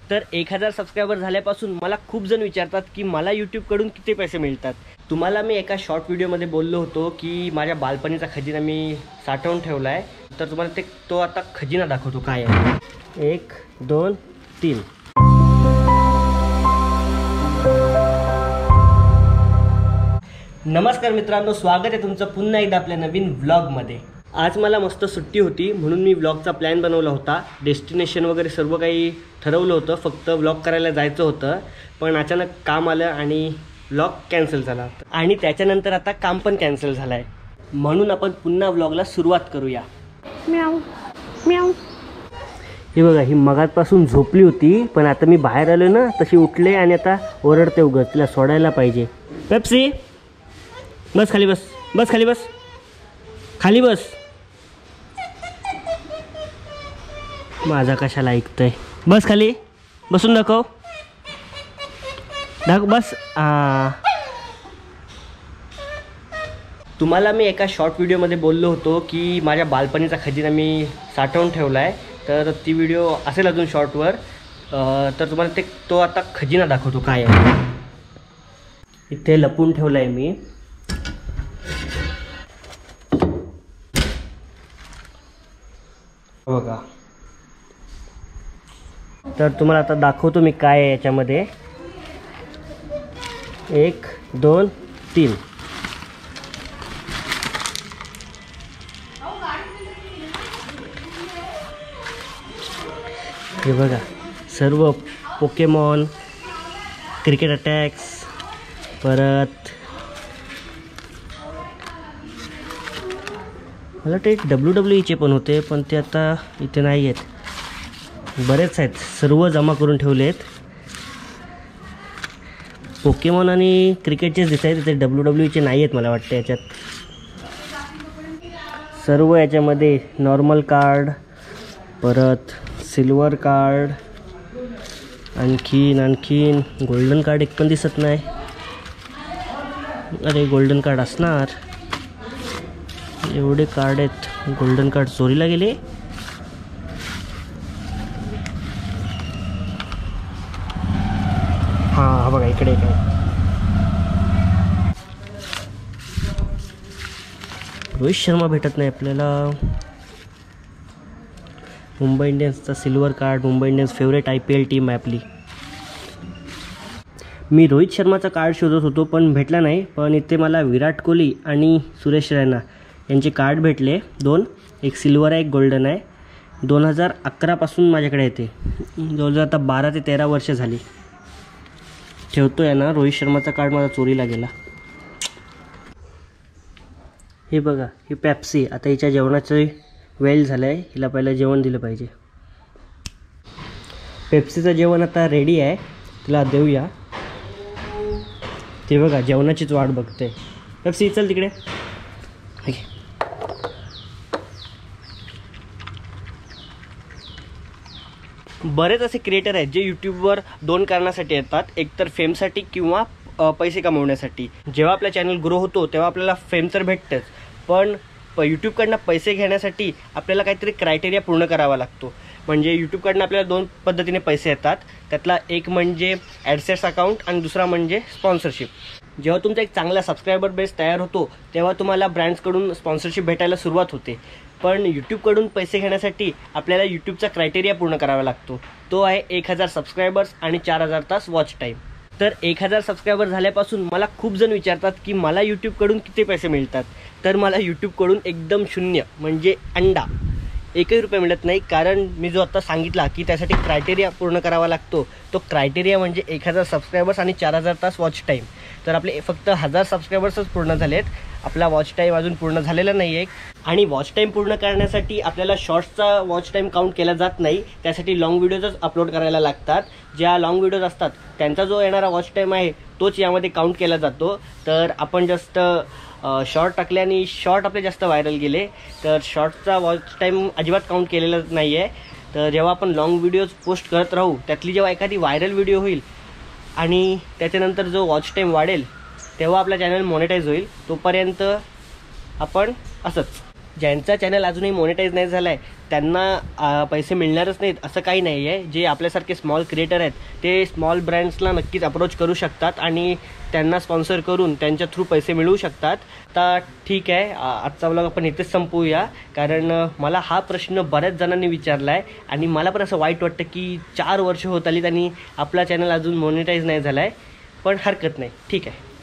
तर 1000 सबस्क्रायबर झाल्यापासून मला खूप जण विचारतात की मला यूट्यूबकडून किती पैसे मिळतात। तुम्हाला मी एका शॉर्ट व्हिडिओमध्ये बोललो होतो की माझ्या बालपणीचा खजिना मी साठवून ठेवला आहे, तर तुम्हाला तो आता खजिना दाखवतो काय आहे। 1 2 3। नमस्कार मित्रांनो, स्वागत आहे तुमचं पुन्हा एकदा आपल्या नवीन व्लॉगमध्ये। आज मला मस्त सुट्टी होती म्हणून मी व्लॉगचा प्लॅन बनवला होता। डेस्टिनेशन वगैरे सर्व काही ठरवलं होतं, फक्त व्लॉग करायला जायचं होतं, पण अचानक काम आलं आणि व्लॉग कॅन्सल झाला आणि त्याच्यानंतर आता काम पण कॅन्सल झालं आहे, म्हणून आपण पुन्हा व्लॉगला सुरुवात करूया। म्याऊ म्याऊ। हे बघा, ही मगाचपासून झोपली होती, पण आता मी बाहेर आलो ना तशी उठले आणि आता ओरडते उगाच, तिला सोडायला पाहिजे। पेप्सी बस खाली, बस बस खाली, बस खाली बस। माझा कशाला ऐकतोय, बस खाली, बसून दाखव बस। तुम्हाला मी एका शॉर्ट व्हिडिओमध्ये बोललो होतो की माझ्या बालपणीचा खजिना मी साठवून ठेवला आहे, तर ती व्हिडिओ असेल अजून शॉर्टवर, तर तुम्हाला तो आता खजिना दाखवतो काय आहे। इथे लपून ठेवला आहे मी। बघा, तर तुम्हाला आता दाखवतो मी काय आहे याच्यामध्ये। 1 2 3। हे बघा, सर्व पोकेमॉन, क्रिकेट अटॅक्स, परत मला ते WWE पण होते, पण ते आता इथे नाही आहेत, बरेच आहेत, सर्व जमा करून ठेवले आहेत। पोकेमॉन आणि क्रिकेटचेच दिसत आहेत, ते WWE नाही आहेत मला वाटतं याच्यात। सर्व याच्यामध्ये नॉर्मल कार्ड, परत सिल्वर कार्ड, आणखीन गोल्डन कार्ड एक पण दिसत नाही। अरे गोल्डन कार्ड असणार, एवढे कार्ड आहेत, गोल्डन कार्ड चोरीला गेले। हा बघा, इकडे काय रोहित शर्मा भेटत नाही आपल्याला। मुंबई इंडियन्सचा silver card, Mumbai Indians favourite IPL team आहे आपली। मी रोहित शर्माचा कार्ड शोधत होतो पण भेटला नाही, पण इथे मला विराट कोहली आणि सुरेश रैना यांचे कार्ड भेटले, 2, एक सिल्वर आहे एक गोल्डन आहे। 2011 पासून माझ्याकडे येते, जवळजवळ आता 12 ते 13 वर्ष झाली। ठेवतो आहे ना, रोहित शर्माचा कार्ड माझा चोरीला गेला। हे बघा, ही पेप्सी, आता हिच्या जेवणाचं वेळ झालं आहे, हिला पहिलं जेवण दिलं पाहिजे। पेप्सीचं जेवण आता रेडी आहे, तिला देऊया। ते बघा जेवणाचीच वाट बघते। पेप्सी चल तिकडे। बरेच असे क्रिएटर आहेत जे यूट्यूबवर 2 कारणासाठी येतात, एक तर फेमसाठी किंवा पैसे कमवण्यासाठी। जेव्हा आपला चॅनल ग्रो होतो तेव्हा आपल्याला फेम तर भेटतेच, पण यूट्यूबकडनं पैसे घेण्यासाठी आपल्याला काहीतरी क्रायटेरिया पूर्ण करावा लागतो। म्हणजे यूट्यूबकडनं आपल्याला 2 पद्धतीने पैसे येतात, त्यातला एक म्हणजे ॲडसेट्स अकाउंट आणि दुसरा म्हणजे स्पॉन्सरशिप। जेव्हा तुमचा एक चांगला सबस्क्रायबर बेस तयार होतो तेव्हा तुम्हाला ब्रँड्सकडून स्पॉन्सरशिप भेटायला सुरुवात होते, पण यूट्यूबकडून पैसे घेण्यासाठी आपल्याला यूट्यूबचा क्रायटेरिया पूर्ण करावा लागतो, तो आहे 1000 सबस्क्रायबर्स आणि 4000 तास वॉच टाईम। तर 1000 सबस्क्रायबर झाल्यापासून मला खूप जण विचारतात की मला यूट्यूबकडून किती पैसे मिळतात, तर मला यूट्यूबकडून एकदम शून्य म्हणजे अंडा, 1 रुपया मिळत नाही। कारण मी जो आता सांगितला की त्यासाठी क्रायटेरिया पूर्ण करावा लागतो, तो क्रायटेरिया म्हणजे 1000 सबस्क्रायबर्स आणि 4000 तास वॉच टाईम। तर आपले फक्त 1000 सबस्क्रायबर्सच पूर्ण झालेत, आपला वॉच टाईम अजून पूर्ण झालेला नाही आहे। आणि वॉच टाईम पूर्ण करण्यासाठी आपल्याला शॉर्ट्सचा वॉच टाईम काउंट केला जात नाही, त्यासाठी लॉंग व्हिडिओजच अपलोड करायला लागतात। ज्या लॉंग व्हिडिओज असतात त्यांचा जो येणारा वॉच टाईम आहे तोच यामध्ये काउंट केला जातो। तर आपण जास्त शॉर्ट टाकले आणि शॉर्ट आपले जास्त व्हायरल गेले, तर शॉर्ट्सचा वॉच टाईम अजिबात काउंट केलेला नाही आहे। तर जेव्हा आपण लॉंग व्हिडिओज पोस्ट करत राहू, त्यातली जेव्हा एखादी व्हायरल व्हिडिओ होईल आणि त्याच्यानंतर जो वॉच टाईम वाढेल तेव्हा आपला चॅनल मॉनिटाईज होईल, तोपर्यंत आपण असंच ज्यांचा चॅनल अजूनही मॉनिटाईज नाही झाला आहे त्यांना पैसे मिळणारच नाहीत असं काही नाही आहे. जे आपल्यासारखे स्मॉल क्रिएटर आहेत ते स्मॉल ब्रँड्सला नक्कीच अप्रोच करू शकतात आणि त्यांना स्पॉन्सर करून त्यांच्या थ्रू पैसे मिळवू शकतात. आता ठीक आहे, आजचा व्लॉग आपण इथेच संपवूया, कारण मला हा प्रश्न बऱ्याच जणांनी विचारला आहे आणि मला पण असं वाईट वाटतं की 4 वर्ष होत आलीत आणि आपला चॅनल अजून मॉनिटाईज नाही झाला आहे. पण हरकत नाही, ठीक आहे.